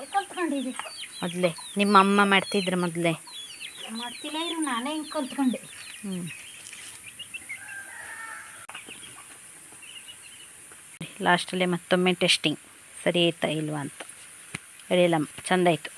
ಕಲ್ತ್ಕೊಂಡಿದ್ದೆ ಮೊದಲೇ ನಿಮ್ಮ ಅಮ್ಮ ಮಾಡ್ತಿದ್ರು ಮೊದಲೇ ಮಾಡ್ತಿಲ್ಲ ಇರು ನಾನೇ ಹಿಂಗೆ ಕಲ್ತ್ಕೊಂಡೆ. ಲಾಸ್ಟಲ್ಲೇ ಮತ್ತೊಮ್ಮೆ ಟೆಸ್ಟಿಂಗ್ ಸರಿ ಆಯ್ತಾ ಇಲ್ವಾ ಅಂತ. ಅಡಿಯಲ್ಲ ಚೆಂದ ಆಯಿತು.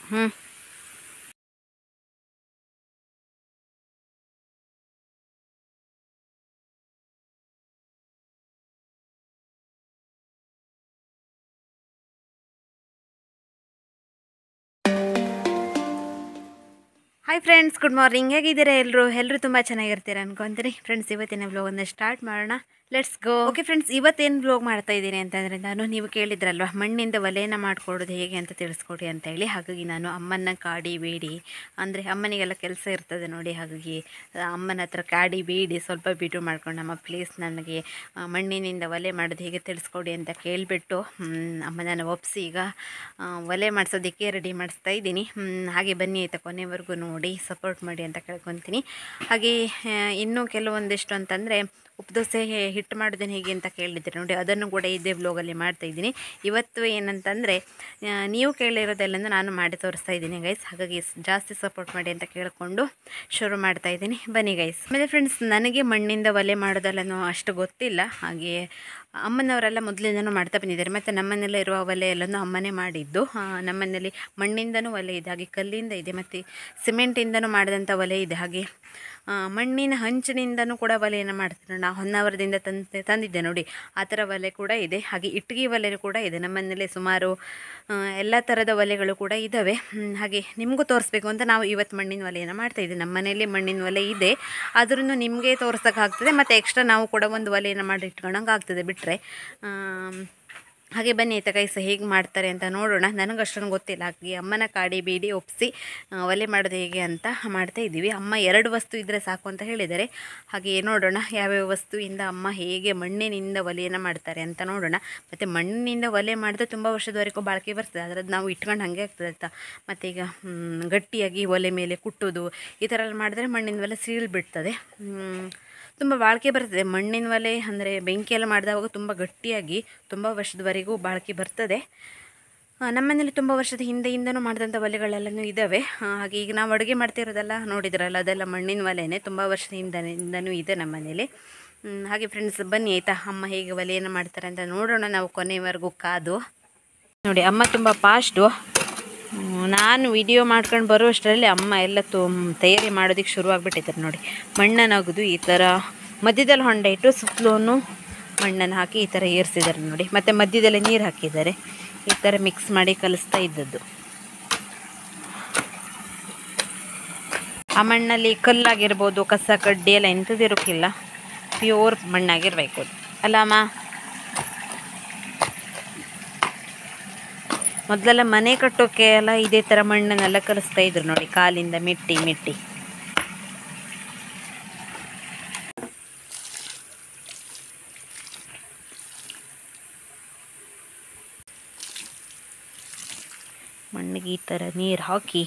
Hi friends, good morning. ಹೇಗಿದ್ದೀರಾ ಎಲ್ಲರೂ ತುಂಬ ಚೆನ್ನಾಗಿರ್ತೀರ ಅನ್ಕೊತೀನಿ. ಫ್ರೆಂಡ್ಸ್, ಇವತ್ತಿನ ವ್ಲಾಗನ್ನು ಸ್ಟಾರ್ಟ್ ಮಾಡೋಣ. Let's go. ಓಕೆ ಫ್ರೆಂಡ್ಸ್, ಇವತ್ತೇನು ವ್ಲಾಗ್ ಮಾಡ್ತಾ ಇದ್ದೀನಿ ಅಂತಂದರೆ, ನೀವು ಕೇಳಿದ್ರಲ್ವ ಮಣ್ಣಿಂದ ಒಲೆಯನ್ನು ಮಾಡ್ಕೊಳ್ಳೋದು ಹೇಗೆ ಅಂತ ತಿಳಿಸ್ಕೊಡಿ ಅಂತ ಹೇಳಿ. ಹಾಗಾಗಿ ನಾನು ಅಮ್ಮನ ಕಾಡಿ ಬೇಡಿ, ಅಂದರೆ ಅಮ್ಮನಿಗೆಲ್ಲ ಕೆಲಸ ಇರ್ತದೆ ನೋಡಿ, ಹಾಗಾಗಿ ಅಮ್ಮನ ಹತ್ರ ಕಾಡಿ ಬೇಡಿ ಸ್ವಲ್ಪ ಬಿಡು ಮಾಡ್ಕೊಂಡು ನಮ್ಮ ಪ್ಲೀಸ್ ನನಗೆ ಮಣ್ಣಿನಿಂದ ಒಲೆ ಮಾಡೋದು ಹೇಗೆ ತಿಳಿಸ್ಕೊಡಿ ಅಂತ ಕೇಳಿಬಿಟ್ಟು ಅಮ್ಮನನ್ನು ಒಪ್ಪಿಸಿ ಈಗ ಒಲೆ ಮಾಡಿಸೋದಕ್ಕೆ ರೆಡಿ ಮಾಡಿಸ್ತಾ ಇದ್ದೀನಿ. ಹಾಗೆ ಬನ್ನಿ ಆಯಿತಾ, ಕೊನೆವರೆಗೂ ನೋಡಿ ಸಪೋರ್ಟ್ ಮಾಡಿ ಅಂತ ಕೇಳ್ಕೊತೀನಿ. ಹಾಗೆ ಇನ್ನೂ ಕೆಲವೊಂದಿಷ್ಟು ಅಂತಂದರೆ ಉಪ್ದೋಸೆ ಹಿಟ್ಟು ಮಾಡೋದನ್ನು ಹೇಗೆ ಅಂತ ಕೇಳಿದ್ರೆ ನೋಡಿ, ಅದನ್ನು ಕೂಡ ಇದೇ ವ್ಲಾಗಲ್ಲಿ ಮಾಡ್ತಾಯಿದ್ದೀನಿ. ಇವತ್ತು ಏನಂತಂದರೆ ನೀವು ಕೇಳಿರೋದೆಲ್ಲನೂ ನಾನು ಮಾಡಿ ತೋರಿಸ್ತಾ ಇದ್ದೀನಿ ಗೈಸ್. ಹಾಗಾಗಿ ಜಾಸ್ತಿ ಸಪೋರ್ಟ್ ಮಾಡಿ ಅಂತ ಕೇಳಿಕೊಂಡು ಶುರು ಮಾಡ್ತಾಯಿದ್ದೀನಿ. ಬನ್ನಿ ಗೈಸ್. ಆಮೇಲೆ ಫ್ರೆಂಡ್ಸ್, ನನಗೆ ಮಣ್ಣಿಂದ ಒಲೆ ಮಾಡೋದೆಲ್ಲನೂ ಅಷ್ಟು ಗೊತ್ತಿಲ್ಲ. ಹಾಗೆ ಅಮ್ಮನವರೆಲ್ಲ ಮೊದಲಿಂದನೂ ಮಾಡ್ತಾ ಬಂದಿದ್ದಾರೆ. ಮತ್ತು ನಮ್ಮನೆಲ್ಲ ಇರುವ ಒಲೆ ಎಲ್ಲನೂ ಅಮ್ಮನೇ ಮಾಡಿದ್ದು. ನಮ್ಮನೇಲಿ ಮಣ್ಣಿಂದನೂ ಒಲೆ ಇದೆ, ಹಾಗೆ ಕಲ್ಲಿಂದ ಇದೆ, ಮತ್ತು ಸಿಮೆಂಟಿಂದನೂ ಮಾಡಿದಂಥ ಒಲೆ ಇದೆ. ಹಾಗೆ ಮಣ್ಣಿನ ಹಂಚಿನಿಂದನೂ ಕೂಡ ಒಲೆಯನ್ನು ಮಾಡ್ತಾರೆ. ನಾವು ಹೊನ್ನಾವರದಿಂದ ತಂದಿದ್ದೆ ನೋಡಿ, ಆ ಥರ ಒಲೆ ಕೂಡ ಇದೆ. ಹಾಗೆ ಇಟ್ಟಿಗೆ ಒಲೆ ಕೂಡ ಇದೆ. ನಮ್ಮನೇಲಿ ಸುಮಾರು ಎಲ್ಲ ಥರದ ಒಲೆಗಳು ಕೂಡ ಇದ್ದಾವೆ. ಹಾಗೆ ನಿಮಗೂ ತೋರಿಸ್ಬೇಕು ಅಂತ ನಾವು ಇವತ್ತು ಮಣ್ಣಿನ ಒಲೆಯನ್ನು ಮಾಡ್ತಾಯಿದ್ದೀವಿ. ನಮ್ಮ ಮನೆಯಲ್ಲಿ ಮಣ್ಣಿನ ಒಲೆ ಇದೆ, ಆದ್ರೂ ನಿಮಗೆ ತೋರ್ಸೋಕ್ಕಾಗ್ತದೆ. ಮತ್ತು ಎಕ್ಸ್ಟ್ರಾ ನಾವು ಕೂಡ ಒಂದು ಒಲೆಯನ್ನು ಮಾಡಿ ಇಟ್ಕೊಳಂಗೆ ಆಗ್ತದೆ ಬಿಟ್ಟರೆ. ಹಾಗೆ ಬನ್ನಿ ಆಯಿತಾ ಗೈಸ್, ಹೇಗೆ ಮಾಡ್ತಾರೆ ಅಂತ ನೋಡೋಣ. ನನಗೆ ಅಷ್ಟೊಂದು ಗೊತ್ತಿಲ್ಲ. ಹಾಗೆ ಅಮ್ಮನ ಕಾಡಿ ಬೇಡಿ ಒಪ್ಪಿಸಿ ಒಲೆ ಮಾಡೋದು ಹೇಗೆ ಅಂತ ಮಾಡ್ತಾಯಿದ್ದೀವಿ. ಅಮ್ಮ 2 ವಸ್ತು ಇದ್ದರೆ ಸಾಕು ಅಂತ ಹೇಳಿದ್ದಾರೆ. ಹಾಗೆ ನೋಡೋಣ ಯಾವ್ಯಾವ ವಸ್ತುವಿಂದ ಅಮ್ಮ ಹೇಗೆ ಮಣ್ಣಿನಿಂದ ಒಲೆಯನ್ನು ಮಾಡ್ತಾರೆ ಅಂತ ನೋಡೋಣ. ಮತ್ತು ಮಣ್ಣಿನಿಂದ ಒಲೆ ಮಾಡಿದ್ರೆ ತುಂಬ ವರ್ಷದವರೆಗೂ ಬಾಳಿಕೆ ಬರ್ತದೆ. ಅದರದ್ದು ನಾವು ಇಟ್ಕೊಂಡು ಹಾಗೆ ಆಗ್ತದೆ ಆಯಿತಾ. ಮತ್ತು ಈಗ ಗಟ್ಟಿಯಾಗಿ ಒಲೆ ಮೇಲೆ ಕುಟ್ಟೋದು ಈ ಥರ ಎಲ್ಲ ಮಾಡಿದ್ರೆ ಮಣ್ಣಿನ ಒಲೆ ಸೀಳ್ಬಿಡ್ತದೆ. ತುಂಬ ಬಾಳಿಕೆ ಬರ್ತದೆ ಮಣ್ಣಿನ ಒಲೆ. ಅಂದರೆ ಬೆಂಕಿಯೆಲ್ಲ ಮಾಡಿದವಾಗ ತುಂಬ ಗಟ್ಟಿಯಾಗಿ ತುಂಬ ವರ್ಷದವರೆಗೂ ಬಾಳಿಕೆ ಬರ್ತದೆ. ನಮ್ಮನೇಲಿ ತುಂಬ ವರ್ಷದ ಹಿಂದೆಯಿಂದನೂ ಮಾಡಿದಂಥ ಒಲೆಗಳೆಲ್ಲನೂ ಇದ್ದಾವೆ. ಹಾಗೆ ಈಗ ನಾವು ಅಡುಗೆ ಮಾಡ್ತಿರೋದೆಲ್ಲ ನೋಡಿದ್ರಲ್ಲ, ಅದೆಲ್ಲ ಮಣ್ಣಿನ ಒಲೆನೇ, ತುಂಬ ವರ್ಷದ ಹಿಂದೆಯಿಂದನೂ ಇದೆ ನಮ್ಮ ಮನೇಲಿ. ಹಾಗೆ ಫ್ರೆಂಡ್ಸ್, ಬನ್ನಿ ಆಯಿತಾ, ಅಮ್ಮ ಹೇಗೆ ಒಲೆಯನ್ನು ಮಾಡ್ತಾರೆ ಅಂತ ನೋಡೋಣ ನಾವು ಕೊನೆಯವರೆಗೂ ಕಾದು. ನೋಡಿ, ಅಮ್ಮ ತುಂಬ ಫಾಸ್ಟು. ನಾನು ವಿಡಿಯೋ ಮಾಡ್ಕೊಂಡು ಬರುವಷ್ಟರಲ್ಲಿ ಅಮ್ಮ ಎಲ್ಲ ತಯಾರಿ ಮಾಡೋದಕ್ಕೆ ಶುರುವಾಗ್ಬಿಟ್ಟಿದ್ದಾರೆ ನೋಡಿ. ಮಣ್ಣನ್ನು ಅಗೆದು ಈ ಥರ ಮಧ್ಯದಲ್ಲಿ ಹೊಂಡ ಇಟ್ಟು ಸುತ್ತಲೂ ಮಣ್ಣನ್ನು ಹಾಕಿ ಈ ಥರ ಏರಿಸಿದ್ದಾರೆ ನೋಡಿ. ಮತ್ತು ಮಧ್ಯದಲ್ಲಿ ನೀರು ಹಾಕಿದ್ದಾರೆ. ಈ ಥರ ಮಿಕ್ಸ್ ಮಾಡಿ ಕಲಿಸ್ತಾ ಇದ್ದದ್ದು. ಆ ಮಣ್ಣಲ್ಲಿ ಕಲ್ಲಾಗಿರ್ಬೋದು, ಕಸ ಕಡ್ಡಿ ಎಲ್ಲ ಎಂಥದ್ದು ಇರೋಕ್ಕಿಲ್ಲ, ಪ್ಯೂರ್ ಮಣ್ಣಾಗಿರ್ಬೇಕು ಅದು ಅಲ್ಲ ಅಮ್ಮ. ಮೊದಲೆಲ್ಲ ಮನೆ ಕಟ್ಟೋಕ್ಕೆ ಎಲ್ಲ ಇದೇ ಥರ ಮಣ್ಣನ್ನೆಲ್ಲ ಕಲಿಸ್ತಾ ಇದ್ರು ನೋಡಿ, ಕಾಲಿಂದ ಮಿಟ್ಟಿ. ಮಣ್ಣಿಗೆ ಈ ಥರ ನೀರು ಹಾಕಿ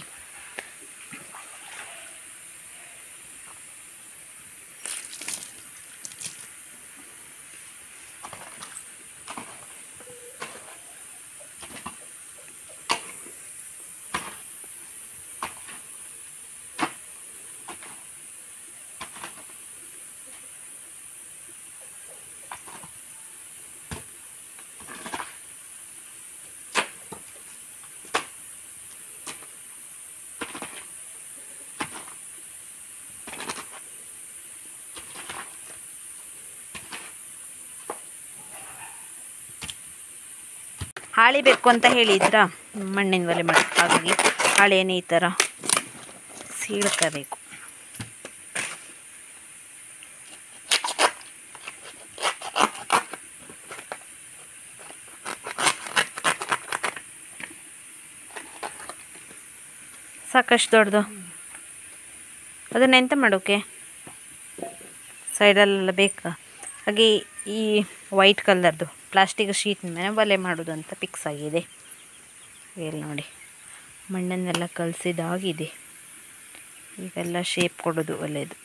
ಹಾಳೆ ಬೇಕು ಅಂತ ಹೇಳಿದ್ರ ಮಣ್ಣಿನ ಒಲೆ ಮಾಡಿ. ಹಾಗಾಗಿ ಹಾಳೆಯನ್ನು ಈ ಥರ ಸೀಳ್ಕೋಬೇಕು. ಸಾಕಷ್ಟು ದೊಡ್ಡದು. ಅದನ್ನು ಎಂತ ಮಾಡೋಕ್ಕೆ ಸೈಡಲ್ಲೆಲ್ಲ ಬೇಕಾ. ಹಾಗೆ ಈ ವೈಟ್ ಕಲರ್ದು ಪ್ಲಾಸ್ಟಿಕ್ ಶೀಟ್ ಮೇಲೆ ಒಲೆ ಮಾಡೋದು ಅಂತ ಫಿಕ್ಸ್ ಆಗಿದೆ. ಇಲ್ಲಿ ನೋಡಿ, ಮಣ್ಣನ್ನೆಲ್ಲ ಕಲಸಿದಾಗಿದೆ. ಈಗೆಲ್ಲ ಶೇಪ್ ಕೊಡೋದು ಒಲೆಯದು.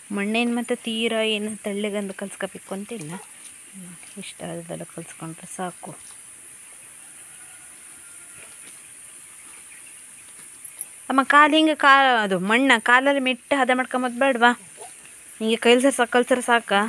ಮಣ್ಣೇನು ಮತ್ತು ತೀರಾ ಏನು ತೆಳ್ಳಗಂದು ಕಲ್ಸ್ಕೋಬೇಕು ಅಂತಿಲ್ಲ, ಇಷ್ಟ ಅದೆಲ್ಲ ಕಲ್ಸ್ಕೊಂಡ್ರೆ ಸಾಕು. ಅಮ್ಮ ಕಾಲು ಹಿಂಗೆ ಅದು ಮಣ್ಣ ಕಾಲಲ್ಲಿ ಮೆಟ್ಟು ಹದ ಮಾಡ್ಕೊಂಬದು ಬೇಡವಾ? ಹಿಂಗೆ ಕಲ್ಸರ ಸಾಕಾ?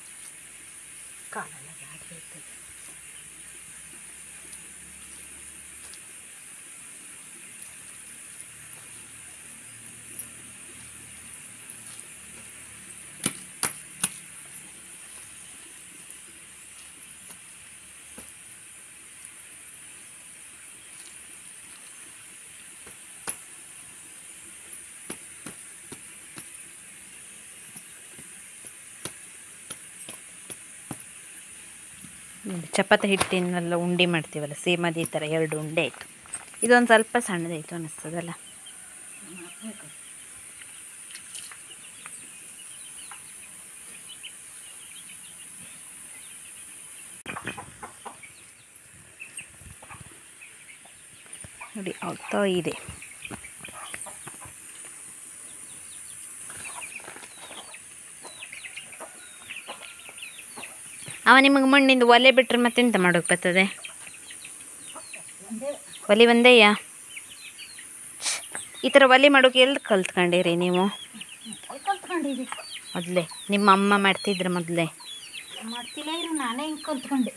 ಚಪಾತಿ ಹಿಟ್ಟಿನೆಲ್ಲ ಉಂಡೆ ಮಾಡ್ತೀವಲ್ಲ, ಸೇಮ್ ಅದೇ ಥರ 2 ಉಂಡೆ ಆಯಿತು. ಇದೊಂದು ಸ್ವಲ್ಪ ಸಣ್ಣದಾಯಿತು ಅನ್ನಿಸ್ತದಲ್ಲ. ನೋಡಿ ಆಗ್ತಾ ಇದೆ. ಅವ ನಿಮಗೆ ಮಣ್ಣಿಂದ ಒಲೆ ಬಿಟ್ಟರೆ ಮತ್ತೆಂತ ಮಾಡೋಕೆ ಬರ್ತದೆ? ಒಲೆ ಒಂದೇಯಾ? ಈ ಥರ ಒಲೆ ಮಾಡೋಕೆ ಎಲ್ಲಿ ಕಲ್ತ್ಕೊಂಡಿರಿ ನೀವು? ಮೊದಲೇ ನಿಮ್ಮ ಅಮ್ಮ ಮಾಡ್ತಿದ್ರೆ ಮೊದಲೇ? ಮಾಡ್ತಿಲ್ಲ ಇರು, ನಾನೇ ಹಿಂಗೆ ಕಲ್ತ್ಕೊಂಡೆ.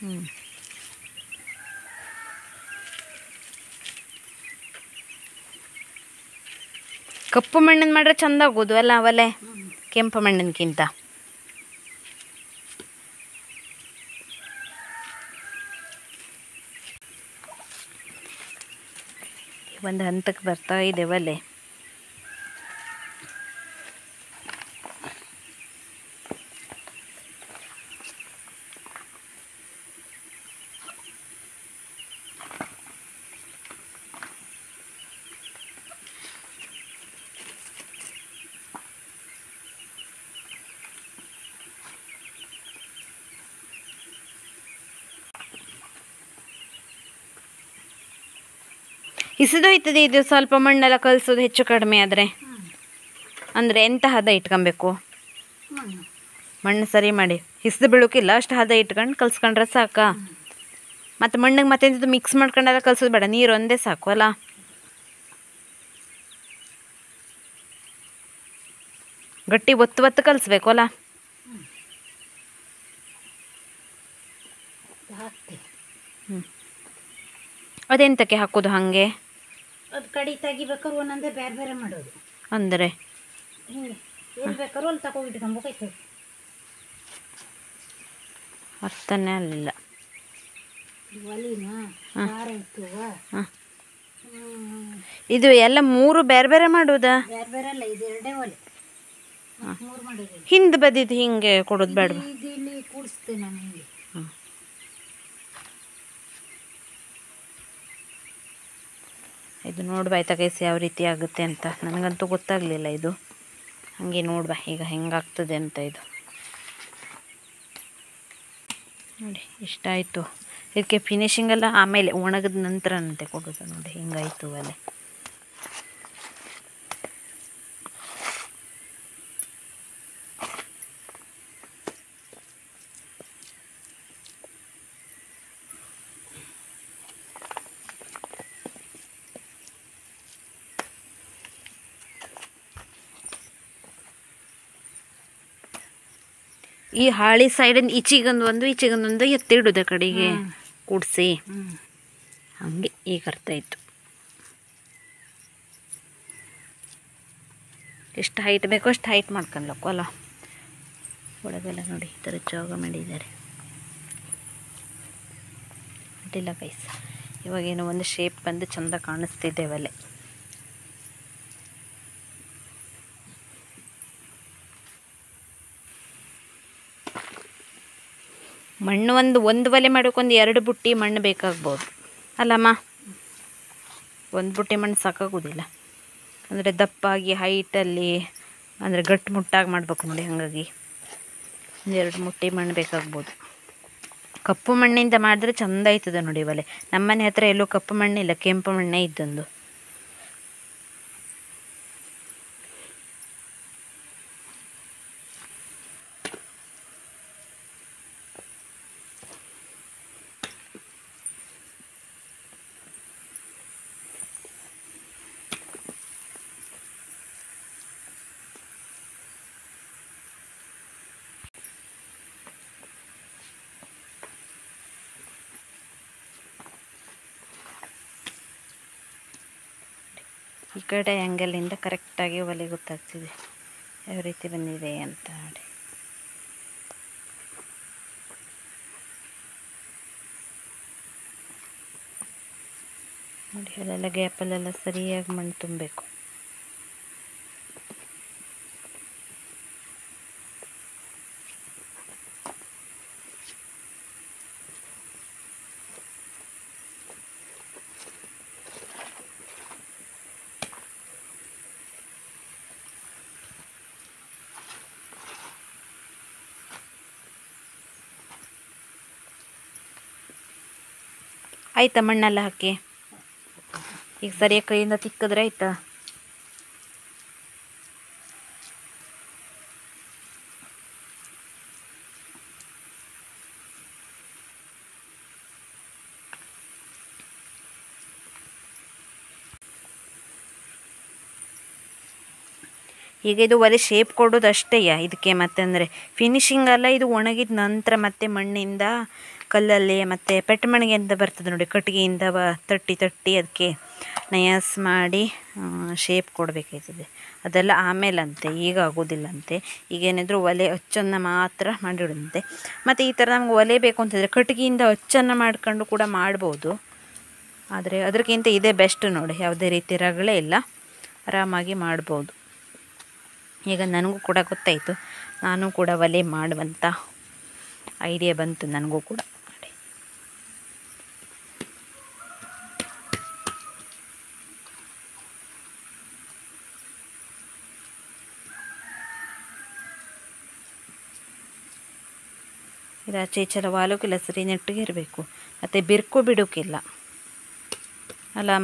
ಕಪ್ಪು ಮಣ್ಣಿನ ಮಾಡ್ರೆ ಚೆಂದ ಆಗೋದು ಅಲ್ಲ ಒಲೆ, ಕೆಂಪು ಮಣ್ಣಿನಕ್ಕಿಂತ. ಒಂದು ಹಂತಕ್ಕೆ ಬರ್ತಾ ಇದೆ ಒಲೆ. ಹಿಸಿದೋಯ್ತದೆ ಇದು. ಸ್ವಲ್ಪ ಮಣ್ಣೆಲ್ಲ ಕಲಿಸೋದು ಹೆಚ್ಚು ಕಡಿಮೆ ಆದರೆ ಅಂದರೆ ಎಂಥ ಹದ ಇಟ್ಕೊಬೇಕು? ಮಣ್ಣು ಸರಿ ಮಾಡಿ ಹಿಸಿದು ಬೀಳೋಕ್ಕಿಲ್ಲ, ಅಷ್ಟು ಹದ ಇಟ್ಕೊಂಡು ಕಲ್ಸ್ಕೊಂಡ್ರೆ ಸಾಕಾ? ಮತ್ತು ಮಣ್ಣಿಗೆ ಮತ್ತೆಂಥದ್ದು ಮಿಕ್ಸ್ ಮಾಡ್ಕೊಂಡೆಲ್ಲ ಕಲ್ಸೋದು ಬೇಡ, ನೀರು ಒಂದೇ ಸಾಕು ಅಲ್ಲ? ಗಟ್ಟಿ ಒತ್ತು ಕಲಿಸ್ಬೇಕು ಅಲ್ಲ? ಅದೆಂತಕ್ಕೆ ಹಾಕೋದು ಹಾಗೆ? ಅದು ಕಡಿ ತೆಗಿಬೇಕಾದ್ರೆ ಒಂದೊಂದೇ ಬೇರೆ ಬೇರೆ ಮಾಡೋದು. ಅಂದರೆ ಹಿಂಗೆ ಎಲ್ಲಿ ಬೇಕಾದ್ರೂ ಅಲ್ಲಿ ತಗೊಂಡಿಟ್ಕೊಂಬೇಕಾಯ್ತು. ಅರ್ಥನೇ ಅಲ್ಲ. ಒಲಿನ ಖಾರ ಇರ್ತವ, ಇದು ಎಲ್ಲ 3 ಬೇರೆ ಬೇರೆ ಮಾಡೋದಾ? ಬೇರೆ ಬೇರೆ ಅಲ್ಲ, ಇದು 2 ಒಲೆ 3 ಮಾಡೋದು. ಹಿಂದೆ ಬದಿದ್ದು ಹಿಂಗೆ ಕೊಡೋದು ಬೇಡ? ಇದು ಇಲ್ಲಿ ಕೂಡಿಸ್ತೇನೆ ನಾನು ಹಿಂಗೆ. ಇದು ನೋಡ್ಬಾ ಆಯ್ತಾ ಕೈಸಿ ಯಾವ ರೀತಿ ಆಗುತ್ತೆ ಅಂತ. ನನಗಂತೂ ಗೊತ್ತಾಗಲಿಲ್ಲ ಇದು. ಹಾಗೆ ನೋಡ್ಬಾ ಈಗ ಹೆಂಗಾಗ್ತದೆ ಅಂತ. ಇದು ನೋಡಿ ಇಷ್ಟ ಆಯಿತು. ಇದಕ್ಕೆ ಫಿನಿಶಿಂಗೆಲ್ಲ ಆಮೇಲೆ ಒಣಗಿದ ನಂತರ ಅಂತೆ ಕೊಡೋದು. ನೋಡಿ ಹಿಂಗಾಯಿತು ಒಲೆ. ಈ ಹಾಳಿ ಸೈಡಿಂದ ಈಚೆಗೊಂದು ಈಚೆಗೊಂದೊಂದು ಎತ್ತಿಡುದ ಕಡೆಗೆ ಕೂಡಿಸಿ ಹಾಗೆ ಈಗ ಅರ್ಥ ಆಯಿತು. ಎಷ್ಟು ಹೈಟ್ ಬೇಕೋ ಅಷ್ಟು ಹೈಟ್ ಮಾಡ್ಕೊಳ್ಬೇಕು ಅಲ್ಲ. ಒಳಗೆಲ್ಲ ನೋಡಿ ಈ ಥರ ಜಾಗ ಮಾಡಿದ್ದಾರೆ. ಅಡ್ಡಿಲ್ಲ ಗೈಸ್, ಇವಾಗೇನೋ ಒಂದು ಶೇಪ್ ಬಂದು ಚೆಂದ ಕಾಣಿಸ್ತಿದೆ ಒಲೆ. ಮಣ್ಣು ಒಂದು ಒಲೆ ಮಾಡೋಕ್ಕೊಂದು 2 ಬುಟ್ಟಿ ಮಣ್ಣು ಬೇಕಾಗ್ಬೋದು ಅಲ್ಲಮ್ಮ? 1 ಬುಟ್ಟಿ ಮಣ್ಣು ಸಾಕಾಗೋದಿಲ್ಲ. ಅಂದರೆ ದಪ್ಪಾಗಿ ಹೈಟಲ್ಲಿ ಅಂದರೆ ಗಟ್ಟು ಮುಟ್ಟಾಗಿ ಮಾಡ್ಬೇಕು ನೋಡಿ. ಹಾಗಾಗಿ 2 ಮುಟ್ಟಿ ಮಣ್ಣು ಬೇಕಾಗ್ಬೋದು. ಕಪ್ಪು ಮಣ್ಣಿಂದ ಮಾಡಿದ್ರೆ ಚೆಂದ ಆಯ್ತದೆ ನೋಡಿ ಒಲೆ. ನಮ್ಮನೆ ಹತ್ರ ಎಲ್ಲೂ ಕಪ್ಪು ಮಣ್ಣಿಲ್ಲ, ಕೆಂಪು ಮಣ್ಣೇ ಇದ್ದೊಂದು. ಈ ಕಡೆ ಆ್ಯಂಗಲಿಂದ ಕರೆಕ್ಟಾಗಿ ಒಲೆ ಗೊತ್ತಾಗ್ತಿದೆ ಯಾವ ರೀತಿ ಬಂದಿದೆ ಅಂತ ನೋಡಿ. ನೋಡಿ ಅಲ್ಲೆಲ್ಲ ಗ್ಯಾಪಲ್ಲೆಲ್ಲ ಸರಿಯಾಗಿ ಮಣ್ಣು ತುಂಬಬೇಕು. ಆಯಿತಾ ಮಣ್ಣೆಲ್ಲ ಹಾಕಿ ಈಗ ಸರಿಯಾಗಿ ಕೈಯಿಂದ ತಿಕ್ಕಿದ್ರೆ ಆಯಿತಾ? ಈಗ ಇದು ಒಲೆ ಶೇಪ್ ಕೊಡೋದು ಅಷ್ಟೇ ಇದಕ್ಕೆ, ಮತ್ತೆ ಅಂದರೆ ಫಿನಿಶಿಂಗ್ ಅಲ್ಲ, ಇದು ಒಣಗಿದ ನಂತರ ಮತ್ತೆ ಮಣ್ಣಿಂದ ಕಲ್ಲಲ್ಲಿ ಮತ್ತು ಪೆಟ್ಟು ಮಣ್ಣಿಗೆ ಅಂತ ಬರ್ತದೆ ನೋಡಿ, ಕಟ್ಟಿಗೆಯಿಂದ ತಟ್ಟಿ ಅದಕ್ಕೆ ನಯಾಸ್ ಮಾಡಿ ಶೇಪ್ ಕೊಡಬೇಕಾಯ್ತದೆ. ಅದೆಲ್ಲ ಆಮೇಲಂತೆ, ಈಗ ಆಗೋದಿಲ್ಲಂತೆ. ಈಗೇನಿದ್ರು ಒಲೆ ಅಚ್ಚನ್ನು ಮಾತ್ರ ಮಾಡಿಡುವಂತೆ. ಮತ್ತು ಈ ಥರ ನಮ್ಗೆ ಒಲೆ ಬೇಕು ಅಂತಂದರೆ ಕಟ್ಟಿಗೆಯಿಂದ ಅಚ್ಚನ್ನು ಮಾಡ್ಕೊಂಡು ಕೂಡ ಮಾಡ್ಬೋದು. ಆದರೆ ಅದಕ್ಕಿಂತ ಇದೇ ಬೆಸ್ಟ್ ನೋಡಿ, ಯಾವುದೇ ರೀತಿ ರಗಳೆ ಇಲ್ಲ, ಆರಾಮಾಗಿ ಮಾಡ್ಬೋದು. ಈಗ ನನಗೂ ಕೂಡ ಗೊತ್ತಾಯಿತು, ನಾನು ಕೂಡ ಒಲೆ ಮಾಡುವಂಥ ಐಡಿಯಾ ಬಂತು ನನಗೂ ಕೂಡ. ಇದು ಆಚೆ ಈಚೆಲ್ಲ ವಾಲೋಕ್ಕಿಲ್ಲ, ಸರಿ ನೆಟ್ಟಿಗೆ ಇರಬೇಕು, ಮತ್ತು ಬಿರುಕು ಬಿಡೋಕ್ಕಿಲ್ಲ ಅಲ್ಲಮ್ಮ.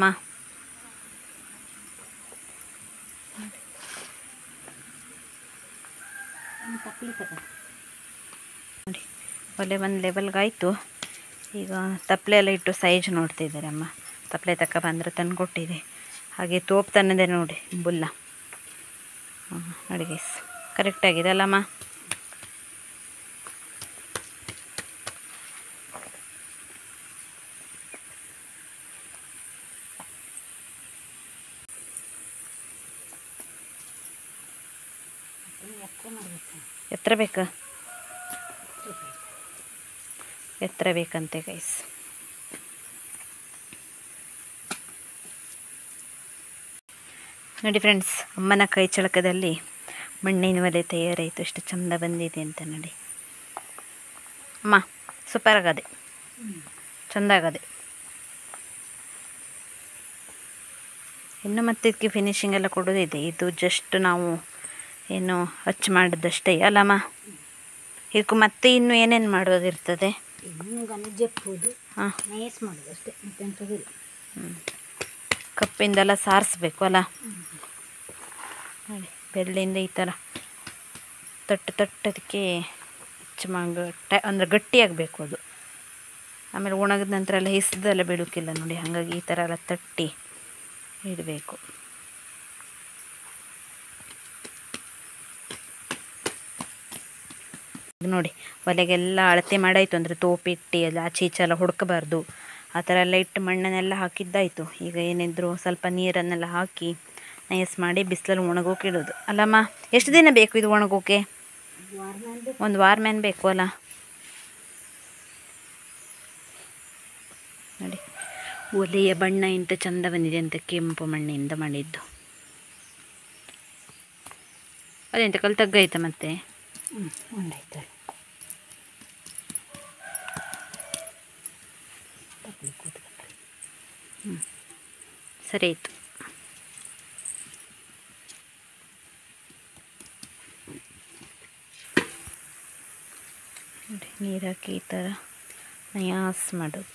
ನೋಡಿ ಒಲೆ ಒಂದು ಲೆವೆಲ್ಗಾಯಿತು. ಈಗ ತಪ್ಪಲೆ ಎಲ್ಲ ಇಟ್ಟು ಸೈಜ್ ನೋಡ್ತಿದ್ದಾರೆ ಅಮ್ಮ. ತಪ್ಪಲೆ ತಕ್ಕ ಬಂದರೆ ತಂದು ಕೊಟ್ಟಿದೆ. ಹಾಗೆ ತೋಪ್ ತನ್ನದೇ ನೋಡಿ ಬುಲ್ಲ. ನೋಡಿ ಗೈಸ್, ಕರೆಕ್ಟಾಗಿದೆ ಅಲ್ಲಮ್ಮ. ಎತ್ತರ ಬೇಕಾ? ಎತ್ತರ ಬೇಕಂತೆ ಗೈಸ್. ನೋಡಿ ಫ್ರೆಂಡ್ಸ್, ಅಮ್ಮನ ಕೈ ಚಳಕದಲ್ಲಿ ಮಣ್ಣಿನ ಒಲೆ ತಯಾರಾಯಿತು. ಎಷ್ಟು ಚಂದ ಬಂದಿದೆ ಅಂತ ನೋಡಿ ಅಮ್ಮ. ಸೂಪರ್ ಆಗದೆ, ಚಂದ ಆಗದೆ. ಇನ್ನು ಮತ್ತೆ ಇದಕ್ಕೆ ಫಿನಿಶಿಂಗ್ ಎಲ್ಲ ಕೊಡೋದಿದೆ. ಇದು ಜಸ್ಟ್ ನಾವು ಏನು ಹಚ್ಚು ಮಾಡಿದಷ್ಟೇ ಅಲ್ಲಮ್ಮ. ಇದಕ್ಕೂ ಮತ್ತೆ ಇನ್ನು ಏನೇನು ಮಾಡೋದಿರ್ತದೆ? ಹಾಂ, ನೈಸ್ ಮಾಡೋದು ಅಷ್ಟೇ, ಮತ್ತೆಂಥದಿಲ್ಲ. ಕಪ್ಪಿಂದೆಲ್ಲ ಸಾರಿಸ್ಬೇಕು ಅಲ್ಲ. ನೋಡಿ ಬೆಳ್ಳಿಯಿಂದ ಈ ಥರ ತಟ್ಟದಕ್ಕೆ ಹೆಚ್ಚು ಅಂದರೆ ಗಟ್ಟಿಯಾಗಬೇಕು ಅದು. ಆಮೇಲೆ ಒಣಗಿದ ನಂತರ ಎಲ್ಲ ಹಿಸ್ದೆಲ್ಲ ಬಿಡೋಕ್ಕಿಲ್ಲ ನೋಡಿ. ಹಾಗಾಗಿ ಈ ಥರ ಎಲ್ಲ ತಟ್ಟಿ ಇಡಬೇಕು. ನೋಡಿ ಒಲೆಗೆಲ್ಲ ಅಳತೆ ಮಾಡಾಯಿತು, ಅಂದರೆ ತೋಪಿಟ್ಟು ಎಲ್ಲ ಆಚೆ ಈಚೆ ಎಲ್ಲ ಹುಡ್ಕಬಾರ್ದು. ಆ ಥರ ಎಲ್ಲ ಇಟ್ಟು ಮಣ್ಣನ್ನೆಲ್ಲ ಹಾಕಿದ್ದಾಯಿತು. ಈಗ ಏನಿದ್ರು ಸ್ವಲ್ಪ ನೀರನ್ನೆಲ್ಲ ಹಾಕಿ ನೈಸ್ ಮಾಡಿ ಬಿಸಿಲಲ್ಲಿ ಒಣಗೋಕೆ ಇಡೋದು ಅಲ್ಲಮ್ಮ. ಎಷ್ಟು ದಿನ ಬೇಕು ಇದು ಒಣಗೋಕೆ? ಒಂದು ವಾರ ಮೇಲೆ ಬೇಕು ಅಲ್ಲ. ನೋಡಿ ಒಲೆಯ ಬಣ್ಣ ಇಂಥ ಚಂದ ಬಂದಿದೆ ಅಂತ, ಕೆಂಪು ಮಣ್ಣಿಂದ ಮಾಡಿದ್ದು. ಅದೆಂತ ಕಲ್ ತಗ್ಗಾಯ್ತಾ ಮತ್ತೆ? ಒಂದಾಯ್ತು. ಸರಿ ಆಯಿತು. ನೋಡಿ ನೀರು ಹಾಕಿ ಈ ಥರ ನಯಾಸ್ ಮಾಡೋದು.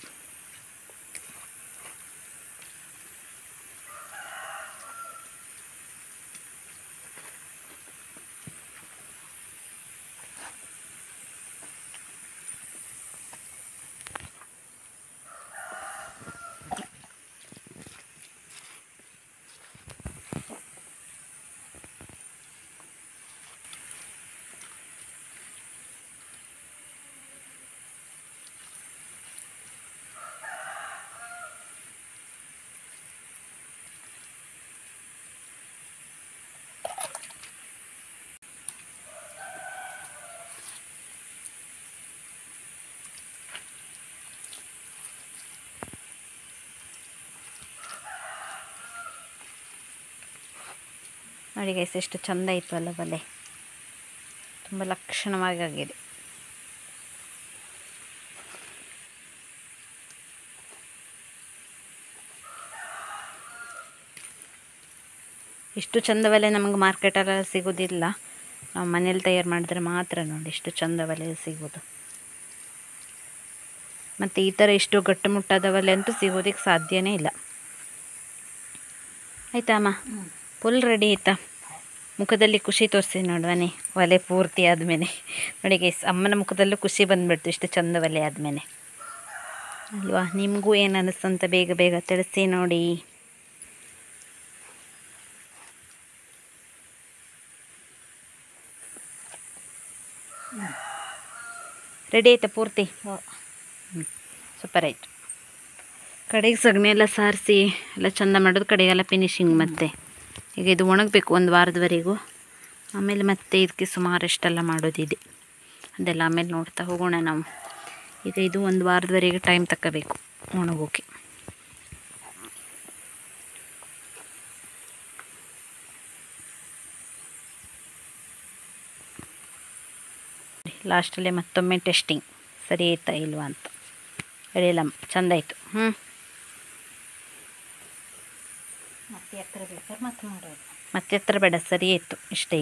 ನೋಡಿ ಗೈಸ್ ಎಷ್ಟು ಚೆಂದ ಇತ್ತು ಅಲ್ಲ ಬಲೆ, ತುಂಬ ಲಕ್ಷಣವಾಗಿ ಆಗಿದೆ. ಇಷ್ಟು ಚಂದ ಬಲೆ ನಮಗೆ ಮಾರ್ಕೆಟಲ್ಲಿ ಸಿಗೋದಿಲ್ಲ, ನಾವು ಮನೇಲಿ ತಯಾರು ಮಾಡಿದ್ರೆ ಮಾತ್ರ ನೋಡಿ ಇಷ್ಟು ಚಂದ ಬಲೆ ಸಿಗೋದು. ಮತ್ತು ಈ ಥರ ಇಷ್ಟು ಗಟ್ಟುಮುಟ್ಟಾದ ಬಲೆ ಅಂತೂ ಸಿಗೋದಕ್ಕೆ ಸಾಧ್ಯನೇ ಇಲ್ಲ. ಆಯಿತಾ ಅಮ್ಮ, ಫುಲ್ ರೆಡಿ ಆಯಿತಾ? ಮುಖದಲ್ಲಿ ಖುಷಿ ತೋರಿಸಿ ನೋಡುವನಿ ಒಲೆ ಪೂರ್ತಿ ಆದಮೇಲೆ. ನೋಡಿ ಗೈಸ್, ಅಮ್ಮನ ಮುಖದಲ್ಲೂ ಖುಷಿ ಬಂದುಬಿಡ್ತು ಇಷ್ಟು ಚಂದ ಒಲೆ ಆದಮೇಲೆ ಅಲ್ವಾ? ನಿಮಗೂ ಏನು ಅನ್ನಿಸ್ತು ಅಂತ ಬೇಗ ಬೇಗ ತಿಳಿಸಿ ನೋಡಿ. ರೆಡಿ ಆಯಿತಾ ಪೂರ್ತಿ? ಸೂಪರ್ ಆಯಿತು. ಕಡೆಗೆ ಸಗಣಿ ಎಲ್ಲ ಸಾರಿಸಿ ಎಲ್ಲ ಚೆಂದ ಮಾಡೋದು, ಕಡೆಗೆಲ್ಲ ಫಿನಿಶಿಂಗ್. ಮತ್ತು ಈಗ ಇದು ಒಣಗಬೇಕು ಒಂದು ವಾರದವರೆಗೂ, ಆಮೇಲೆ ಮತ್ತೆ ಇದಕ್ಕೆ ಸುಮಾರಷ್ಟೆಲ್ಲ ಮಾಡೋದಿದೆ, ಅದೆಲ್ಲ ಆಮೇಲೆ ನೋಡ್ತಾ ಹೋಗೋಣ ನಾವು. ಈಗ ಇದು ಒಂದು ವಾರದವರೆಗೆ ಟೈಮ್ ತಗೋಬೇಕು ಒಣಗೋಕೆ. ಲಾಸ್ಟಲ್ಲೇ ಮತ್ತೊಮ್ಮೆ ಟೆಸ್ಟಿಂಗ್ ಸರಿ ಆಯ್ತಾ ಇಲ್ವಾ ಅಂತ. ಅಡಿಯಲ್ಲ ಚೆಂದ ಆಯಿತು. ಮತ್ತೆ ಎತ್ತರ ಬೇಕಾದ್ರೆ ಮತ್ತೆ ಮಾಡೋದು, ಮತ್ತೆ ಎತ್ತರ ಬೇಡ, ಸರಿ ಆಯಿತು ಇಷ್ಟೇ.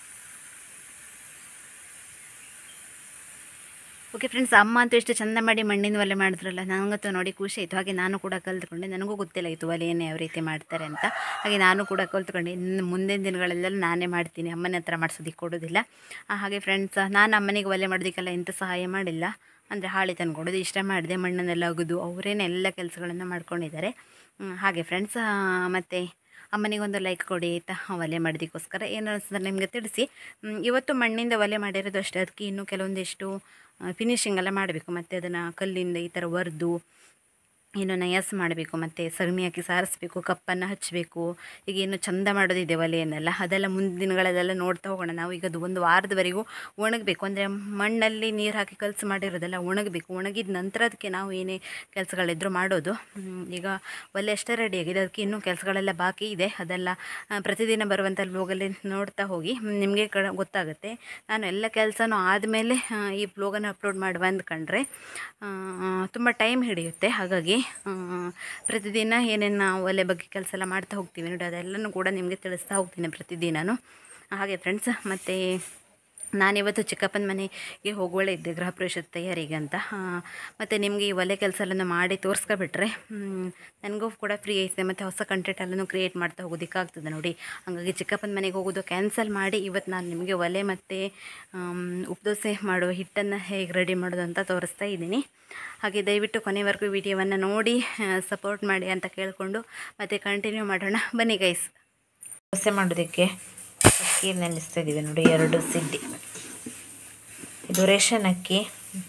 ಓಕೆ ಫ್ರೆಂಡ್ಸ್, ಅಮ್ಮ ಅಂತೂ ಎಷ್ಟು ಚೆಂದ ಮಾಡಿ ಮಣ್ಣಿನ ಒಲೆ ಮಾಡಿದ್ರಲ್ಲ, ನನಗಂತೂ ನೋಡಿ ಖುಷಿ ಆಯಿತು. ಹಾಗೆ ನಾನು ಕೂಡ ಕಲ್ತ್ಕೊಂಡೆ, ನನಗೂ ಗೊತ್ತಿಲ್ಲ ಇತ್ತು ಒಲೆಯನ್ನು ಯಾವ ರೀತಿ ಮಾಡ್ತಾರೆ ಅಂತ. ಹಾಗೆ ನಾನು ಕೂಡ ಕಲ್ತ್ಕೊಂಡೆ. ಇನ್ನು ಮುಂದಿನ ದಿನಗಳೆಲ್ಲ ನಾನೇ ಮಾಡ್ತೀನಿ, ಅಮ್ಮನ ಹತ್ರ ಮಾಡಿಸೋದಕ್ಕೆ ಕೊಡೋದಿಲ್ಲ. ಹಾಗೆ ಫ್ರೆಂಡ್ಸ್, ನಾನು ಅಮ್ಮನಿಗೆ ಒಲೆ ಮಾಡೋದಕ್ಕೆಲ್ಲ ಎಂಥ ಸಹಾಯ ಮಾಡಿಲ್ಲ, ಅಂದರೆ ಹಾಳೆ ತಂದ್ಕೊಡೋದು ಇಷ್ಟ ಮಾಡಿದೆ. ಮಣ್ಣನ್ನೆಲ್ಲ ಅಗದು ಅವರೇನೆ ಎಲ್ಲ ಕೆಲಸಗಳನ್ನು ಮಾಡ್ಕೊಂಡಿದ್ದಾರೆ. ಹಾಗೆ ಫ್ರೆಂಡ್ಸ್, ಮತ್ತು ಅಮ್ಮನಿಗೊಂದು ಲೈಕ್ ಕೊಡಿ ಆಯಿತಾ, ಒಲೆ ಮಾಡೋದಕ್ಕೋಸ್ಕರ. ಏನು ಅನಿಸ್ತದೆ ನಿಮಗೆ ತಿಳಿಸಿ. ಇವತ್ತು ಮಣ್ಣಿಂದ ಒಲೆ ಮಾಡಿರೋದು ಅಷ್ಟೇ, ಅದಕ್ಕೆ ಇನ್ನೂ ಕೆಲವೊಂದಿಷ್ಟು ಫಿನಿಶಿಂಗ್ ಎಲ್ಲ ಮಾಡಬೇಕು. ಮತ್ತು ಅದನ್ನು ಕಲ್ಲಿಂದ ಈ ಥರ ಒರೆದು ಇನ್ನು ನಯಸ್ ಮಾಡಬೇಕು, ಮತ್ತು ಸಗಣಿ ಹಾಕಿ ಸಾರಿಸ್ಬೇಕು, ಕಪ್ಪನ್ನು ಹಚ್ಚಬೇಕು. ಈಗ ಇನ್ನು ಚೆಂದ ಮಾಡೋದಿದೆ ಒಲೆಯನ್ನೆಲ್ಲ, ಅದೆಲ್ಲ ಮುಂದಿನ ದಿನಗಳಲ್ಲೆಲ್ಲ ನೋಡ್ತಾ ಹೋಗೋಣ ನಾವು. ಈಗ ಅದು ಒಂದು ವಾರದವರೆಗೂ ಒಣಗಬೇಕು, ಅಂದರೆ ಮಣ್ಣಲ್ಲಿ ನೀರು ಹಾಕಿ ಕಲಸು ಮಾಡಿರೋದೆಲ್ಲ ಒಣಗಬೇಕು. ಒಣಗಿದ ನಂತರ ಅದಕ್ಕೆ ನಾವು ಏನೇ ಕೆಲಸಗಳಿದ್ರೂ ಮಾಡೋದು. ಈಗ ಒಲೆ ಅಷ್ಟೇ ರೆಡಿಯಾಗಿದೆ, ಅದಕ್ಕೆ ಇನ್ನೂ ಕೆಲಸಗಳೆಲ್ಲ ಬಾಕಿ ಇದೆ. ಅದೆಲ್ಲ ಪ್ರತಿದಿನ ಬರುವಂಥ ವ್ಲೋಗಲ್ಲಿ ನೋಡ್ತಾ ಹೋಗಿ, ನಿಮಗೆ ಗೊತ್ತಾಗುತ್ತೆ. ನಾನು ಎಲ್ಲ ಕೆಲಸನೂ ಆದಮೇಲೆ ಈ ವ್ಲೋಗನ್ನು ಅಪ್ಲೋಡ್ ಮಾಡುವ ಅಂದ್ಕೊಂಡ್ರೆ ತುಂಬ ಟೈಮ್ ಹಿಡಿಯುತ್ತೆ. ಹಾಗಾಗಿ ಪ್ರತಿದಿನ ಏನೇನು ಒಲೆ ಬಗ್ಗೆ ಕೆಲಸ ಎಲ್ಲ ಮಾಡ್ತಾ ಹೋಗ್ತೀವಿ ನೋಡಿ, ಅದೆಲ್ಲನೂ ಕೂಡ ನಿಮಗೆ ತಿಳಿಸ್ತಾ ಹೋಗ್ತೀನಿ ಪ್ರತಿದಿನವೂ. ಹಾಗೆ ಫ್ರೆಂಡ್ಸ್, ಮತ್ತು ನಾನಿವತ್ತು ಚಿಕ್ಕಪ್ಪನ ಮನೆಗೆ ಹೋಗೋಳೆ ಇದ್ದೆ ಗೃಹ ಪ್ರವೇಶದ ತಯಾರಿಗೆ ಅಂತ. ಮತ್ತು ನಿಮಗೆ ಈ ಒಲೆ ಕೆಲಸ ಎಲ್ಲ ಮಾಡಿ ತೋರಿಸ್ಕೊಬಿಟ್ರೆ ನನಗೂ ಕೂಡ ಫ್ರೀ ಐತೆ, ಮತ್ತು ಹೊಸ ಕಂಟೆಂಟ್ ಎಲ್ಲನೂ ಕ್ರಿಯೇಟ್ ಮಾಡ್ತಾ ಹೋಗೋದಕ್ಕಾಗ್ತದೆ ನೋಡಿ. ಹಾಗಾಗಿ ಚಿಕ್ಕಪ್ಪನ ಮನೆಗೆ ಹೋಗೋದು ಕ್ಯಾನ್ಸಲ್ ಮಾಡಿ ಇವತ್ತು ನಾನು ನಿಮಗೆ ಒಲೆ ಮತ್ತು ಉಪ್ದೋಸೆ ಮಾಡುವ ಹಿಟ್ಟನ್ನು ಹೇಗೆ ರೆಡಿ ಮಾಡೋದು ಅಂತ ತೋರಿಸ್ತಾ ಇದ್ದೀನಿ. ಹಾಗೆ ದಯವಿಟ್ಟು ಕೊನೆವರೆಗೂ ವಿಡಿಯೋವನ್ನು ನೋಡಿ ಸಪೋರ್ಟ್ ಮಾಡಿ ಅಂತ ಕೇಳಿಕೊಂಡು ಮತ್ತು ಕಂಟಿನ್ಯೂ ಮಾಡೋಣ ಬನ್ನಿ ಗೈಸ್. ದೋಸೆ ಮಾಡೋದಕ್ಕೆ ಅಕ್ಕಿ ನೆನೆಸ್ತಾ ಇದ್ದೀವಿ ನೋಡಿ, 2 ಸಿಡ್ಡಿ. ಇದು ರೇಷನ್ ಅಕ್ಕಿ,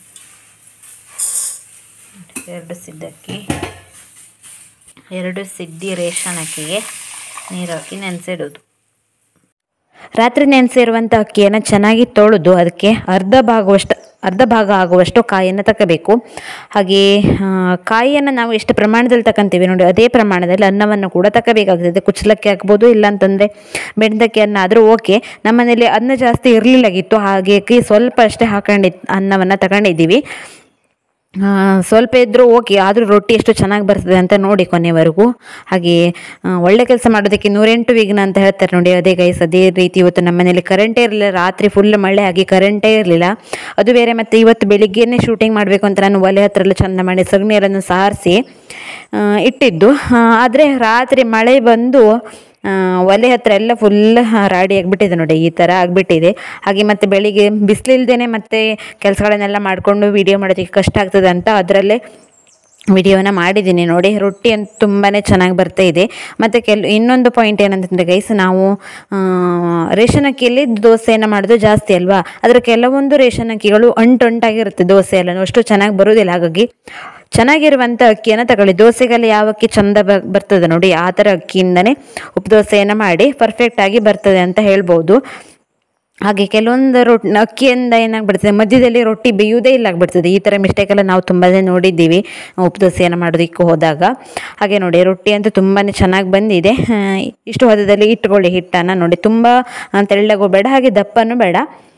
2 ಸಿಡ್ಡಕ್ಕಿ, 2 ಸಿಡ್ಡಿ ರೇಷನ್ ಅಕ್ಕಿಗೆ ನೀರು ಹಾಕಿ ನೆನೆಸಿಡೋದು. ರಾತ್ರಿ ನೆನೆಸಿರುವಂಥ ಅಕ್ಕಿಯನ್ನು ಚೆನ್ನಾಗಿ ತೊಳೆದು ಅದಕ್ಕೆ ಅರ್ಧ ಭಾಗ ಆಗುವಷ್ಟು ಕಾಯಿಯನ್ನು ತಗೋಬೇಕು. ಹಾಗೆ ಕಾಯಿಯನ್ನು ನಾವು ಎಷ್ಟು ಪ್ರಮಾಣದಲ್ಲಿ ತಗೊಂತೀವಿ ನೋಡಿ, ಅದೇ ಪ್ರಮಾಣದಲ್ಲಿ ಅನ್ನವನ್ನು ಕೂಡ ತಗೋಬೇಕಾಗ್ತದೆ. ಕುಚ್ಚಲಕ್ಕಿ ಹಾಕ್ಬೋದು, ಇಲ್ಲಾಂತಂದರೆ ಬೆಂದಕ್ಕಿ ಅನ್ನ ಆದರೂ ಓಕೆ. ನಮ್ಮ ಮನೇಲಿ ಅನ್ನ ಜಾಸ್ತಿ ಇರಲಿಲ್ಲಾಗಿತ್ತು, ಹಾಗೆ ಸ್ವಲ್ಪ ಅಷ್ಟೇ ಅನ್ನವನ್ನು ತಗೊಂಡಿದ್ದೀವಿ. ಸ್ವಲ್ಪ ಇದ್ದರೂ ಓಕೆ, ಆದರೂ ರೊಟ್ಟಿ ಎಷ್ಟು ಚೆನ್ನಾಗಿ ಬರ್ತದೆ ಅಂತ ನೋಡಿ ಕೊನೆವರೆಗೂ. ಹಾಗೆ ಒಳ್ಳೆ ಕೆಲಸ ಮಾಡೋದಕ್ಕೆ 108 ವಿಘ್ನ ಅಂತ ಹೇಳ್ತಾರೆ ನೋಡಿ, ಅದೇ ಗೈಸ್ ಅದೇ ರೀತಿ ಇವತ್ತು ನಮ್ಮ ಮನೇಲಿ ಕರೆಂಟೇ ಇರಲಿಲ್ಲ. ರಾತ್ರಿ ಫುಲ್ ಮಳೆ ಆಗಿ ಕರೆಂಟೇ ಇರಲಿಲ್ಲ, ಅದು ಬೇರೆ. ಮತ್ತು ಇವತ್ತು ಬೆಳಿಗ್ಗೆನೇ ಶೂಟಿಂಗ್ ಮಾಡಬೇಕು ಅಂತ ನಾನು ಒಲೆ ಹತ್ರ ಎಲ್ಲ ಚೆಂದ ಮಾಡಿ ಸಗಣಿಯರನ್ನು ಸಾರಿಸಿ ಇಟ್ಟಿದ್ದು. ಆದರೆ ರಾತ್ರಿ ಮಳೆ ಬಂದು ಒಲೆ ಹತ್ರ ಎಲ್ಲ ಫುಲ್ ರಾಡಿ ಆಗಿಬಿಟ್ಟಿದೆ ನೋಡಿ, ಈ ಥರ ಆಗಿಬಿಟ್ಟಿದೆ. ಹಾಗೆ ಮತ್ತು ಬೆಳಿಗ್ಗೆ ಬಿಸಿಲಿಲ್ದೇ ಮತ್ತು ಕೆಲಸಗಳನ್ನೆಲ್ಲ ಮಾಡಿಕೊಂಡು ವೀಡಿಯೋ ಮಾಡೋದಕ್ಕೆ ಕಷ್ಟ ಆಗ್ತದೆ ಅಂತ ಅದರಲ್ಲೇ ವಿಡಿಯೋನ ಮಾಡಿದ್ದೀನಿ ನೋಡಿ. ರೊಟ್ಟಿ ಅಂತ ತುಂಬಾ ಚೆನ್ನಾಗಿ ಬರ್ತಾ ಇದೆ. ಮತ್ತು ಇನ್ನೊಂದು ಪಾಯಿಂಟ್ ಏನಂತಂದರೆ ಗೈಸ್, ನಾವು ರೇಷನ್ ಅಕ್ಕಿಯಲ್ಲಿ ದೋಸೆಯನ್ನು ಮಾಡೋದು ಜಾಸ್ತಿ ಅಲ್ವಾ, ಅದರ ಕೆಲವೊಂದು ರೇಷನ್ ಅಕ್ಕಿಗಳು ಅಂಟಾಗಿರುತ್ತೆ ದೋಸೆ ಎಲ್ಲ, ಅಷ್ಟು ಚೆನ್ನಾಗಿ ಬರೋದಿಲ್ಲ. ಹಾಗಾಗಿ ಚೆನ್ನಾಗಿರುವಂಥ ಅಕ್ಕಿಯನ್ನು ತಗೊಳ್ಳಿ. ದೋಸೆಗೆಲ್ಲ ಯಾವ ಅಕ್ಕಿ ಚೆಂದ ಬರ್ತದೆ ನೋಡಿ, ಆ ಥರ ಅಕ್ಕಿಯಿಂದನೇ ಉಪದೋಸೆಯನ್ನು ಮಾಡಿ ಪರ್ಫೆಕ್ಟಾಗಿ ಬರ್ತದೆ ಅಂತ ಹೇಳ್ಬೋದು. ಹಾಗೆ ಕೆಲವೊಂದು ಅಕ್ಕಿಯಿಂದ ಏನಾಗ್ಬಿಡ್ತದೆ ಮಧ್ಯದಲ್ಲಿ ರೊಟ್ಟಿ ಬೇಯುವುದೇ ಇಲ್ಲ ಆಗಿಬಿಡ್ತದೆ. ಈ ಥರ ಮಿಸ್ಟೇಕೆಲ್ಲ ನಾವು ತುಂಬಾ ನೋಡಿದ್ದೀವಿ ಉಪ್ಪು ದೋಸೆಯನ್ನು ಮಾಡೋದಕ್ಕೆ ಹೋದಾಗ. ಹಾಗೆ ನೋಡಿ ರೊಟ್ಟಿ ಅಂತೂ ತುಂಬಾ ಚೆನ್ನಾಗಿ ಬಂದಿದೆ. ಇಷ್ಟು ಹದದಲ್ಲಿ ಇಟ್ಕೊಳ್ಳಿ ಹಿಟ್ಟನ್ನು. ನೋಡಿ ತುಂಬ ತೆಳ್ಳಗೂ ಬೇಡ ಹಾಗೆ ದಪ್ಪನೂ ಬೇಡ,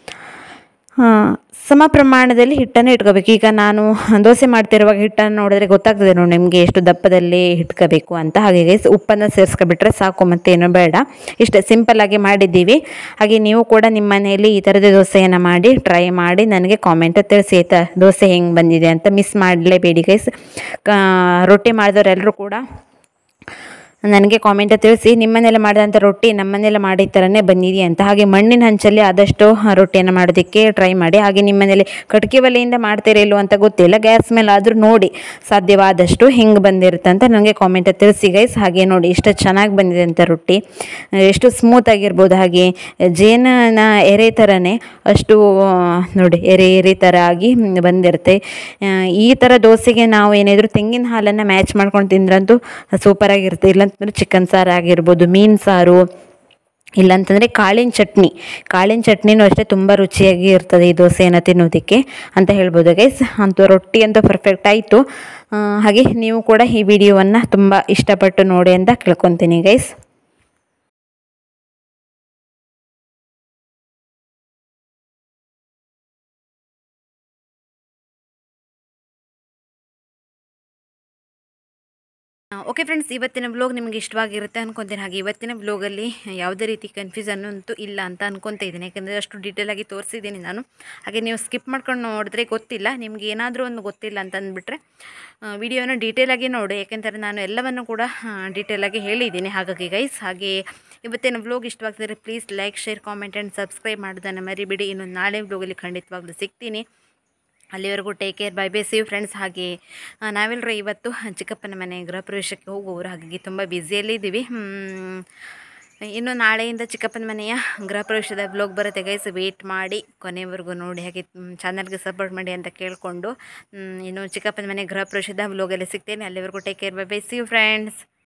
ಸಮ ಪ್ರಮಾಣದಲ್ಲಿ ಹಿಟ್ಟನ್ನು ಇಟ್ಕೋಬೇಕು. ಈಗ ನಾನು ದೋಸೆ ಮಾಡ್ತಿರುವಾಗ ಹಿಟ್ಟನ್ನು ನೋಡಿದ್ರೆ ಗೊತ್ತಾಗ್ತದೆ ನೋಡಿ ನಿಮಗೆ ಎಷ್ಟು ದಪ್ಪದಲ್ಲಿ ಇಟ್ಕೋಬೇಕು ಅಂತ. ಹಾಗೆ ಗೈಸ್ ಉಪ್ಪನ್ನು ಸೇರಿಸ್ಕೊಬಿಟ್ರೆ ಸಾಕು, ಮತ್ತೇನು ಬೇಡ. ಇಷ್ಟೇ ಸಿಂಪಲ್ಲಾಗಿ ಮಾಡಿದ್ದೀವಿ. ಹಾಗೆ ನೀವು ಕೂಡ ನಿಮ್ಮ ಮನೆಯಲ್ಲಿ ಈ ಥರದ ದೋಸೆಯನ್ನು ಮಾಡಿ ಟ್ರೈ ಮಾಡಿ ನನಗೆ ಕಾಮೆಂಟ್ ತಿಳಿಸಿ ಆಯಿತಾ, ದೋಸೆ ಹೆಂಗೆ ಬಂದಿದೆ ಅಂತ. ಮಿಸ್ ಮಾಡಲೇಬೇಡಿ ಗೈಸ್. ರೊಟ್ಟಿ ಮಾಡಿದವರೆಲ್ಲರೂ ಕೂಡ ನನಗೆ ಕಾಮೆಂಟ್ ತಿಳಿಸಿ ನಿಮ್ಮನೆಲ್ಲ ಮಾಡಿದಂಥ ರೊಟ್ಟಿ ನಮ್ಮನೆಲ್ಲ ಮಾಡಿದ ಥರನೇ ಬಂದಿದೆ ಅಂತ. ಹಾಗೆ ಮಣ್ಣಿನ ಹಂಚಲ್ಲಿ ಆದಷ್ಟು ರೊಟ್ಟಿಯನ್ನು ಮಾಡೋದಕ್ಕೆ ಟ್ರೈ ಮಾಡಿ. ಹಾಗೆ ನಿಮ್ಮನೇಲಿ ಕಟ್ಗೆ ಒಲೆಯಿಂದ ಮಾಡ್ತೀರಾ ಇಲ್ಲೋ ಅಂತ ಗೊತ್ತಿಲ್ಲ, ಗ್ಯಾಸ್ ಮೇಲೆ ಆದರೂ ನೋಡಿ ಸಾಧ್ಯವಾದಷ್ಟು ಹೆಂಗೆ ಬಂದಿರುತ್ತೆ ಅಂತ ನನಗೆ ಕಾಮೆಂಟ್ ತಿಳಿಸಿ ಗೈಸ್. ಹಾಗೆ ನೋಡಿ ಇಷ್ಟು ಚೆನ್ನಾಗಿ ಬಂದಿದೆ ಅಂತ ರೊಟ್ಟಿ, ಎಷ್ಟು ಸ್ಮೂತಾಗಿರ್ಬೋದು. ಹಾಗೆ ಜೇನಿನ ಎರೆ ಥರನೇ ಅಷ್ಟು ನೋಡಿ ಎರೆ ಥರ ಆಗಿ ಬಂದಿರುತ್ತೆ. ಈ ಥರ ದೋಸೆಗೆ ನಾವು ಏನಾದರೂ ತೆಂಗಿನ ಹಾಲನ್ನು ಮ್ಯಾಚ್ ಮಾಡ್ಕೊಂಡು ತಿಂದ್ರಂತೂ ಸೂಪರಾಗಿರುತ್ತೆ. ಇಲ್ಲಾಂತಂದರೆ ಚಿಕನ್ ಸಾರು ಆಗಿರ್ಬೋದು, ಮೀನು ಸಾರು, ಇಲ್ಲಾಂತಂದರೆ ಕಾಳಿನ ಚಟ್ನಿನೂ ಅಷ್ಟೇ ತುಂಬ ರುಚಿಯಾಗಿ ಇರ್ತದೆ ಈ ದೋಸೆಯನ್ನು ತಿನ್ನೋದಕ್ಕೆ ಅಂತ ಹೇಳ್ಬೋದು ಗೈಸ್. ಅಂತೂ ರೊಟ್ಟಿ ಅಂತೂ ಪರ್ಫೆಕ್ಟ್ ಆಯಿತು. ಹಾಗೆ ನೀವು ಕೂಡ ಈ ವಿಡಿಯೋವನ್ನು ತುಂಬ ಇಷ್ಟಪಟ್ಟು ನೋಡಿ ಅಂತ ಕೇಳ್ಕೊತೀನಿ ಗೈಸ್. ಓಕೆ ಫ್ರೆಂಡ್ಸ್, ಇವತ್ತಿನ ವ್ಲೋಗ್ ನಿಮಗೆ ಇಷ್ಟವಾಗಿರುತ್ತೆ ಅನ್ಕೊತೀನಿ. ಹಾಗೆ ಇವತ್ತಿನ ವ್ಲೋಗಲ್ಲಿ ಯಾವುದೇ ರೀತಿ ಕನ್ಫ್ಯೂಸನ್ ಅಂತೂ ಇಲ್ಲ ಅಂತ ಅನ್ಕೊತಾ ಇದ್ದೀನಿ, ಯಾಕೆಂದರೆ ಅಷ್ಟು ಡೀಟೇಲಾಗಿ ತೋರಿಸಿದ್ದೀನಿ ನಾನು. ಹಾಗೆ ನೀವು ಸ್ಕಿಪ್ ಮಾಡ್ಕೊಂಡು ನೋಡಿದ್ರೆ ಗೊತ್ತಿಲ್ಲ, ನಿಮ್ಗೆ ಏನಾದರೂ ಒಂದು ಗೊತ್ತಿಲ್ಲ ಅಂತ ಅಂದ್ಬಿಟ್ರೆ ವಿಡಿಯೋನ ಡೀಟೇಲಾಗಿ ನೋಡಿ, ಯಾಕೆಂದರೆ ನಾನು ಎಲ್ಲವನ್ನು ಕೂಡ ಡೀಟೇಲಾಗಿ ಹೇಳಿದ್ದೀನಿ. ಹಾಗಾಗಿ ಗೈಸ್, ಹಾಗೆ ಇವತ್ತಿನ ವ್ಲೋಗ್ ಇಷ್ಟವಾಗ್ತಿದ್ರೆ please like, share, comment and subscribe ಮಾಡೋದನ್ನು ಮರಿಬೇಡಿ. ಇನ್ನು ನಾಳೆ ವ್ಲೋಗಲ್ಲಿ ಖಂಡಿತವಾಗ್ಲೂ ಸಿಗ್ತೀನಿ. ಅಲ್ಲಿವರೆಗೂ take care, bye bye, see you friends. ಹಾಗೆ ನಾವೆಲ್ಲರೂ ಇವತ್ತು ಚಿಕ್ಕಪ್ಪನ ಮನೆ ಗೃಹ ಪ್ರವೇಶಕ್ಕೆ ಹೋಗುವವರು, ಹಾಗಾಗಿ ತುಂಬ ಬ್ಯುಸಿಯಲ್ಲಿ ಇದ್ದೀವಿ. ಇನ್ನು ನಾಳೆಯಿಂದ ಚಿಕ್ಕಪ್ಪನ ಮನೆಯ ಗೃಹ ಪ್ರವೇಶದ ಬ್ಲಾಗ್ ಬರುತ್ತೆ ಗೈಸ್, ವೇಟ್ ಮಾಡಿ ಕೊನೆವರೆಗೂ ನೋಡಿ. ಹಾಗೆ ಚಾನಲ್ಗೆ ಸಪೋರ್ಟ್ ಮಾಡಿ ಅಂತ ಕೇಳಿಕೊಂಡು ಇನ್ನು ಚಿಕ್ಕಪ್ಪನ ಮನೆ ಗೃಹ ಪ್ರವೇಶದ ಬ್ಲಾಗಲ್ಲಿ ಸಿಗ್ತೇನೆ. ಅಲ್ಲಿವರೆಗೂ take care, bye bye, see you friends.